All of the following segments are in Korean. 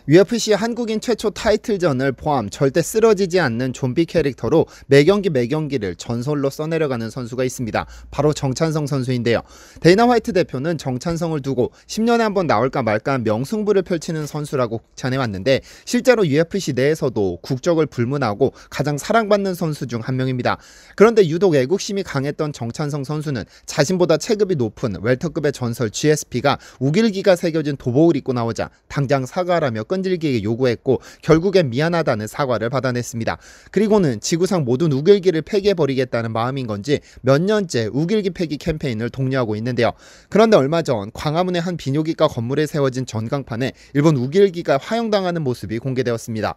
UFC 한국인 최초 타이틀전을 포함 절대 쓰러지지 않는 좀비 캐릭터로 매경기를 전설로 써내려가는 선수가 있습니다. 바로 정찬성 선수인데요. 데이나 화이트 대표는 정찬성을 두고 10년에 한 번 나올까 말까한 명승부를 펼치는 선수라고 전해왔는데, 실제로 UFC 내에서도 국적을 불문하고 가장 사랑받는 선수 중 한 명입니다. 그런데 유독 애국심이 강했던 정찬성 선수는 자신보다 체급이 높은 웰터급의 전설 GSP가 우길기가 새겨진 도복을 입고 나오자 당장 사과하라며 끈질기게 요구했고, 결국엔 미안하다는 사과를 받아냈습니다. 그리고는 지구상 모든 우길기를 폐기해버리겠다는 마음인 건지 몇 년째 우길기 폐기 캠페인을 독려하고 있는데요. 그런데 얼마 전 광화문의 한 비뇨기과 건물에 세워진 전광판에 일본 우길기가 화형당하는 모습이 공개되었습니다.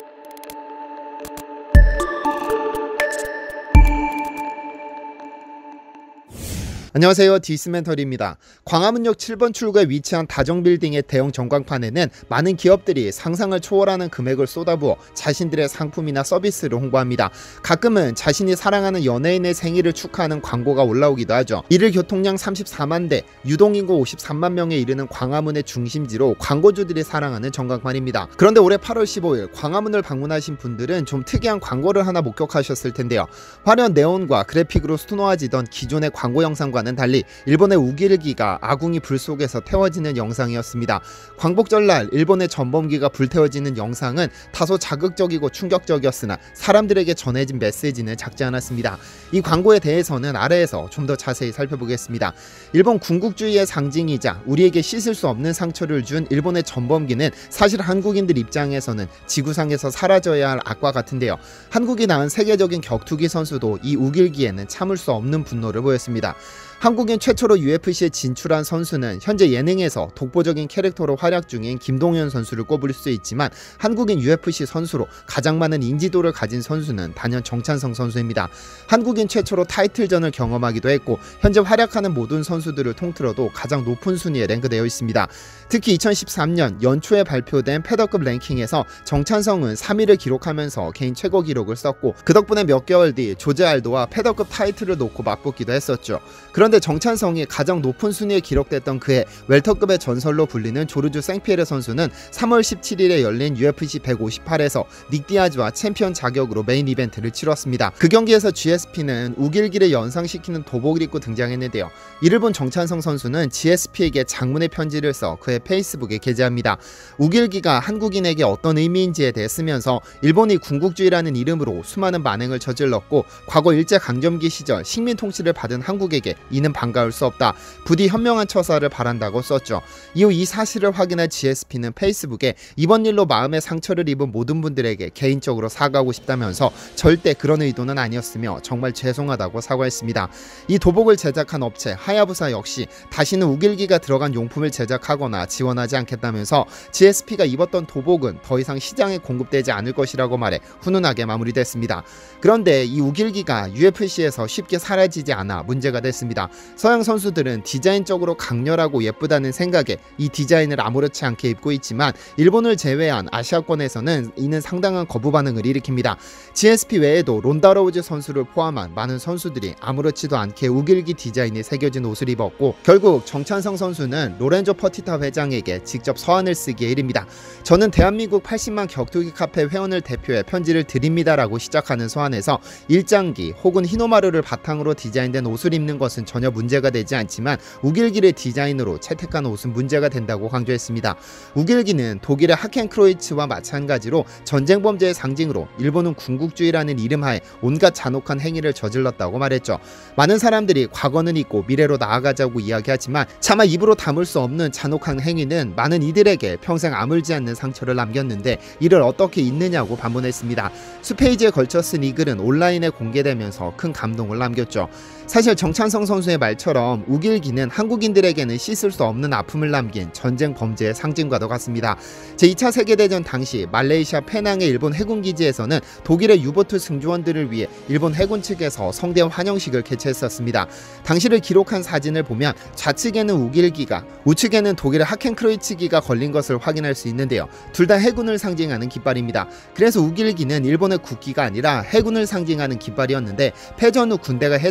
안녕하세요, 디스멘터리입니다. 광화문역 7번 출구에 위치한 다정빌딩의 대형 전광판에는 많은 기업들이 상상을 초월하는 금액을 쏟아부어 자신들의 상품이나 서비스를 홍보합니다. 가끔은 자신이 사랑하는 연예인의 생일을 축하하는 광고가 올라오기도 하죠. 일일 교통량 34만 대, 유동인구 53만 명에 이르는 광화문의 중심지로 광고주들이 사랑하는 전광판입니다. 그런데 올해 8월 15일 광화문을 방문하신 분들은 좀 특이한 광고를 하나 목격하셨을 텐데요. 화려한 네온과 그래픽으로 수놓아지던 기존의 광고 영상과 달리 일본의 우길기가 아궁이 불 속에서 태워지는 영상이었습니다. 광복절날 일본의 전범기가 불태워지는 영상은 다소 자극적이고 충격적이었으나 사람들에게 전해진 메시지는 작지 않았습니다. 이 광고에 대해서는 아래에서 좀 더 자세히 살펴보겠습니다. 일본 군국주의의 상징이자 우리에게 씻을 수 없는 상처를 준 일본의 전범기는 사실 한국인들 입장에서는 지구상에서 사라져야 할 악과 같은데요. 한국이 낳은 세계적인 격투기 선수도 이 우길기에는 참을 수 없는 분노를 보였습니다. 한국인 최초로 UFC에 진출한 선수는 현재 예능에서 독보적인 캐릭터로 활약 중인 김동현 선수를 꼽을 수 있지만, 한국인 UFC 선수로 가장 많은 인지도를 가진 선수는 단연 정찬성 선수입니다. 한국인 최초로 타이틀전을 경험하기도 했고, 현재 활약하는 모든 선수들을 통틀어도 가장 높은 순위에 랭크되어 있습니다. 특히 2013년 연초에 발표된 패더급 랭킹에서 정찬성은 3위를 기록하면서 개인 최고 기록을 썼고, 그 덕분에 몇 개월 뒤 조제 알도와 패더급 타이틀을 놓고 맞붙기도 했었죠. 그런데 정찬성이 가장 높은 순위에 기록됐던 그해 웰터급의 전설로 불리는 조르주 생피에르 선수는 3월 17일에 열린 UFC 158에서 닉 디아즈와 챔피언 자격으로 메인 이벤트를 치렀습니다. 그 경기에서 GSP는 우길기를 연상시키는 도복을 입고 등장했는데요. 이를 본 정찬성 선수는 GSP에게 장문의 편지를 써 그의 페이스북에 게재합니다. 우길기가 한국인에게 어떤 의미인지에 대해 쓰면서 일본이 군국주의라는 이름으로 수많은 만행을 저질렀고, 과거 일제강점기 시절 식민 통치를 받은 한국에게 이는 반가울 수 없다. 부디 현명한 처사를 바란다고 썼죠. 이후 이 사실을 확인한 GSP는 페이스북에 이번 일로 마음의 상처를 입은 모든 분들에게 개인적으로 사과하고 싶다면서 절대 그런 의도는 아니었으며 정말 죄송하다고 사과했습니다. 이 도복을 제작한 업체 하야부사 역시 다시는 우길기가 들어간 용품을 제작하거나 지원하지 않겠다면서 GSP가 입었던 도복은 더 이상 시장에 공급되지 않을 것이라고 말해 훈훈하게 마무리됐습니다. 그런데 이 우길기가 UFC에서 쉽게 사라지지 않아 문제가 됐습니다. 서양 선수들은 디자인적으로 강렬하고 예쁘다는 생각에 이 디자인을 아무렇지 않게 입고 있지만, 일본을 제외한 아시아권에서는 이는 상당한 거부 반응을 일으킵니다. GSP 외에도 론다 로우즈 선수를 포함한 많은 선수들이 아무렇지도 않게 우길기 디자인이 새겨진 옷을 입었고, 결국 정찬성 선수는 로렌조 퍼티타 회장에게 직접 서한을 쓰기에 이릅니다. 저는 대한민국 80만 격투기 카페 회원을 대표해 편지를 드립니다라고 시작하는 서한에서 일장기 혹은 히노마루를 바탕으로 디자인된 옷을 입는 것은 전혀 문제가 되지 않지만 우길기의 디자인으로 채택한 옷은 문제가 된다고 강조했습니다. 우길기는 독일의 하켄크로이츠와 마찬가지로 전쟁 범죄의 상징으로 일본은 군국주의라는 이름하에 온갖 잔혹한 행위를 저질렀다고 말했죠. 많은 사람들이 과거는 잊고 미래로 나아가자고 이야기하지만 차마 입으로 담을 수 없는 잔혹한 행위는 많은 이들에게 평생 아물지 않는 상처를 남겼는데 이를 어떻게 잊느냐고 반문했습니다. 수페이지에 걸쳐 쓴 이 글은 온라인에 공개되면서 큰 감동을 남겼죠. 사실 정찬성 선수의 말처럼 우길기는 한국인들에게는 씻을 수 없는 아픔을 남긴 전쟁 범죄의 상징과도 같습니다. 제2차 세계대전 당시 말레이시아 페낭의 일본 해군기지에서는 독일의 유보트 승조원들을 위해 일본 해군 측에서 성대한 환영식을 개최했었습니다. 당시를 기록한 사진을 보면 좌측에는 우길기가, 우측에는 독일의 하켄크로이츠기가 걸린 것을 확인할 수 있는데요. 둘 다 해군을 상징하는 깃발입니다. 그래서 우길기는 일본의 국기가 아니라 해군을 상징하는 깃발이었는데, 패전 후 군대가 해산하면서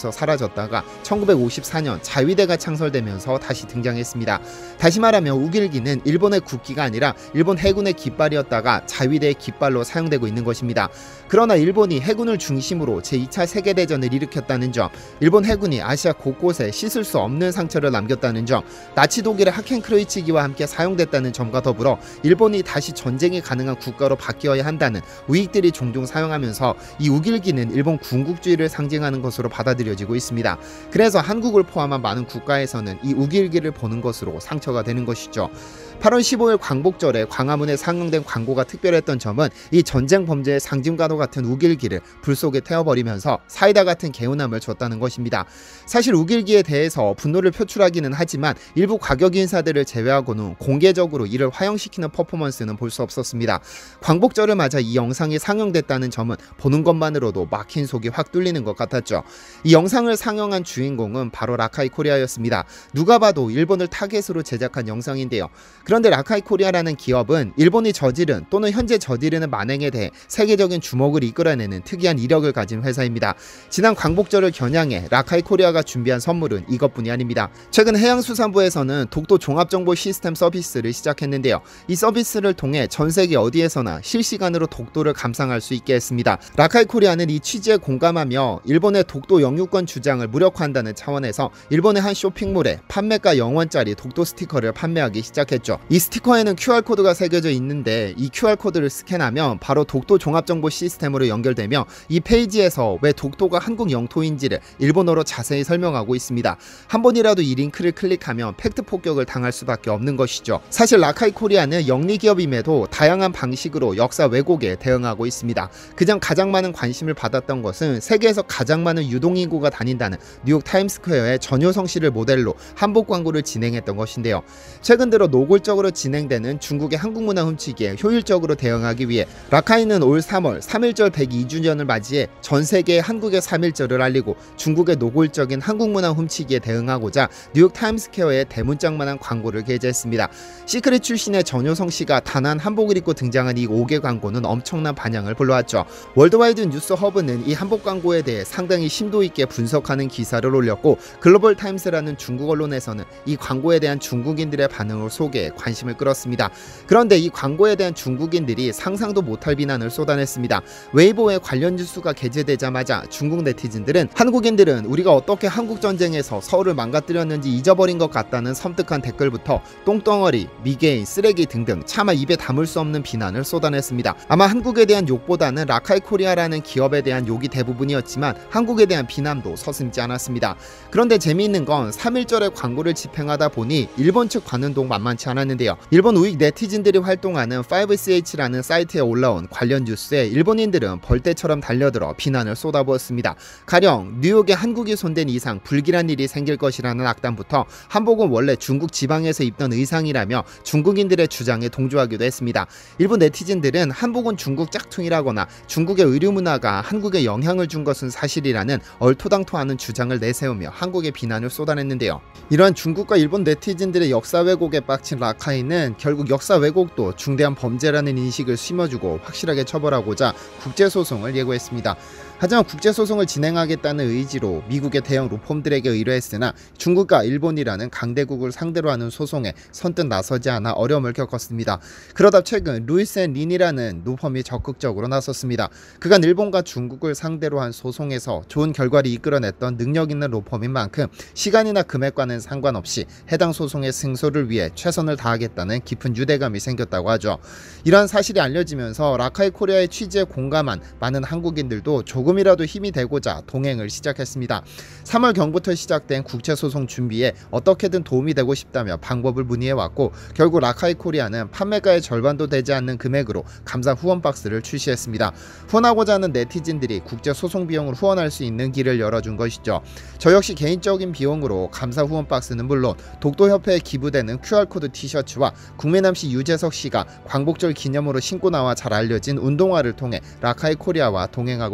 되면서 사라졌다가 1954년 자위대가 창설되면서 다시 등장했습니다. 다시 말하면 우길기는 일본의 국기가 아니라 일본 해군의 깃발이었다가 자위대의 깃발로 사용되고 있는 것입니다. 그러나 일본이 해군을 중심으로 제2차 세계대전을 일으켰다는 점, 일본 해군이 아시아 곳곳에 씻을 수 없는 상처를 남겼다는 점, 나치 독일의 하켄크로이츠기와 함께 사용됐다는 점과 더불어 일본이 다시 전쟁이 가능한 국가로 바뀌어야 한다는 우익들이 종종 사용하면서 이 우길기는 일본 군국주의를 상징하는 것으로 받아들여지고 있습니다. 그래서 한국을 포함한 많은 국가에서는 이 우길기를 보는 것으로 상처가 되는 것이죠. 8월 15일 광복절에 광화문에 상영된 광고가 특별했던 점은 이 전쟁 범죄의 상징과도 같은 우길기를 불 속에 태워버리면서 사이다 같은 개운함을 줬다는 것입니다. 사실 우길기에 대해서 분노를 표출하기는 하지만 일부 과격 인사들을 제외하고는 공개적으로 이를 화형시키는 퍼포먼스는 볼 수 없었습니다. 광복절을 맞아 이 영상이 상영됐다는 점은 보는 것만으로도 막힌 속이 확 뚫리는 것 같았죠. 이 영상을 상영한 주인공은 바로 라카이 코리아였습니다. 누가 봐도 일본을 타겟으로 제작한 영상인데요. 그런데 라카이 코리아라는 기업은 일본이 저지른 또는 현재 저지르는 만행에 대해 세계적인 주목을 이끌어내는 특이한 이력을 가진 회사입니다. 지난 광복절을 겨냥해 라카이 코리아가 준비한 선물은 이것뿐이 아닙니다. 최근 해양수산부에서는 독도 종합정보 시스템 서비스를 시작했는데요. 이 서비스를 통해 전 세계 어디에서나 실시간으로 독도를 감상할 수 있게 했습니다. 라카이 코리아는 이 취지에 공감하며 일본의 독도 영유권 주장을 무력화한다는 차원에서 일본의 한 쇼핑몰에 판매가 0원짜리 독도 스티커를 판매하기 시작했죠. 이 스티커에는 QR코드가 새겨져 있는데 이 QR코드를 스캔하면 바로 독도 종합정보 시스템으로 연결되며 이 페이지에서 왜 독도가 한국 영토인지를 일본어로 자세히 설명하고 있습니다. 한 번이라도 이 링크를 클릭하면 팩트 폭격을 당할 수밖에 없는 것이죠. 사실 라카이 코리아는 영리기업임에도 다양한 방식으로 역사 왜곡에 대응하고 있습니다. 그냥 가장 많은 관심을 받았던 것은 세계에서 가장 많은 유동인구가 다닌다는 뉴욕 타임스퀘어의 전효성 씨를 모델로 한복 광고를 진행했던 것인데요. 최근 들어 노골적으로 진행되는 중국의 한국문화 훔치기에 효율적으로 대응하기 위해 라카이는 올 3월 3.1절 102주년을 맞이해 전 세계에 한국의 3.1절을 알리고 중국의 노골적인 한국문화 훔치기에 대응하고자 뉴욕 타임스퀘어에 대문짝만한 광고를 게재했습니다. 시크릿 출신의 전효성 씨가 단한 한복을 입고 등장한 이 5개 광고는 엄청난 반향을 불러왔죠. 월드와이드 뉴스 허브는 이 한복 광고에 대해 상당히 심도 있게 분석하는 기사를 올렸고 글로벌 타임스라는 중국 언론에서는 이 광고에 대한 중국인들의 반응을 소개해 관심을 끌었습니다. 그런데 이 광고에 대한 중국인들이 상상도 못할 비난을 쏟아냈습니다. 웨이보에 관련 뉴스가 게재되자마자 중국 네티즌들은 한국인들은 우리가 어떻게 한국전쟁에서 서울을 망가뜨렸는지 잊어버린 것 같다는 섬뜩한 댓글부터 똥덩어리, 미개인, 쓰레기 등등 차마 입에 담을 수 없는 비난을 쏟아냈습니다. 아마 한국에 대한 욕보다는 라카이 코리아라는 기업에 대한 욕이 대부분이었지만 한국에 대한 비난도 서슴지 않았습니다. 그런데 재미있는 건 3.1절의 광고를 집행하다 보니 일본 측 반응도 만만치 않았는데요. 일본 우익 네티즌들이 활동하는 5CH라는 사이트에 올라온 관련 뉴스에 일본인들은 벌떼처럼 달려들어 비난을 쏟아부었습니다. 가령 뉴욕에 한국이 손댄 이상 불길한 일이 생길 것이라는 악담부터 한복은 원래 중국 지방에서 입던 의상이라며 중국인들의 주장에 동조하기도 했습니다. 일본 네티즌들은 한복은 중국 짝퉁이라거나 중국의 의류 문화가 한국에 영향을 준 것은 사실이라는 얼토당토하는 주장을 내세우며 한국의 비난을 쏟아냈는데요. 이러한 중국과 일본 네티즌들의 역사 왜곡에 빡친 라카이는 결국 역사 왜곡도 중대한 범죄라는 인식을 심어주고 확실하게 처벌하고자 국제소송을 예고했습니다. 하지만 국제소송을 진행하겠다는 의지로 미국의 대형 로펌들에게 의뢰했으나 중국과 일본이라는 강대국을 상대로 하는 소송에 선뜻 나서지 않아 어려움을 겪었습니다. 그러다 최근 루이스 앤 린이라는 로펌이 적극적으로 나섰습니다. 그간 일본과 중국을 상대로 한 소송에서 좋은 결과를 이끌어냈던 능력 있는 로펌인 만큼 시간이나 금액과는 상관없이 해당 소송의 승소를 위해 최선을 다하겠다는 깊은 유대감이 생겼다고 하죠. 이러한 사실이 알려지면서 라카이 코리아의 취지에 공감한 많은 한국인들도 조금이라도 힘이 되고자 동행을 시작했습니다. 3월경부터 시작된 국제소송 준비에 어떻게든 도움이 되고 싶다며 방법을 문의해왔고 결국 라카이 코리아는 판매가의 절반도 되지 않는 금액으로 감사 후원 박스를 출시했습니다. 후원하고자 하는 네티즌들이 국제소송 비용을 후원할 수 있는 길을 열어준 것이죠. 저 역시 개인적인 비용으로 감사 후원 박스는 물론 독도협회에 기부되는 QR코드 티셔츠와 국민함씨 유재석 씨가 광복절 기념으로 신고 나와 잘 알려진 운동화를 통해 라카이 코리아와 동행하고 있습니다.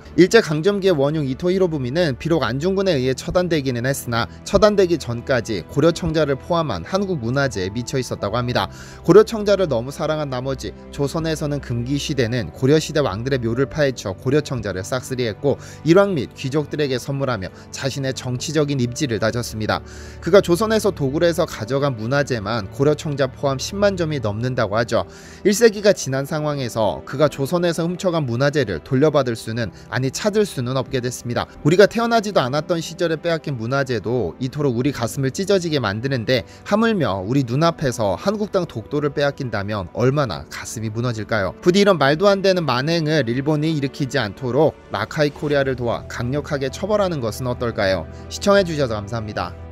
일제강점기의 원흉 이토 히로부미는 비록 안중근에 의해 처단되기는 했으나 처단되기 전까지 고려청자를 포함한 한국 문화재에 미쳐 있었다고 합니다. 고려청자를 너무 사랑한 나머지 조선에서는 금기시대는 고려시대 왕들의 묘를 파헤쳐 고려청자를 싹쓸이했고 일왕 및 귀족들에게 선물하며 자신의 정치적인 입지를 다졌습니다. 그가 조선에서 도굴 해서 가져간 문화재만 고려청자 포함 10만 점이 넘는다고 하죠. 1세기가 지난 상황에서 그가 조선에서 훔쳐간 문화재를 돌려받을 수는 아니 찾을 수는 없게 됐습니다. 우리가 태어나지도 않았던 시절에 빼앗긴 문화재도 이토록 우리 가슴을 찢어지게 만드는데 하물며 우리 눈앞에서 한국 땅 독도를 빼앗긴다면 얼마나 가슴이 무너질까요? 부디 이런 말도 안 되는 만행을 일본이 일으키지 않도록 라카이 코리아를 도와 강력하게 처벌하는 것은 어떨까요? 시청해주셔서 감사합니다.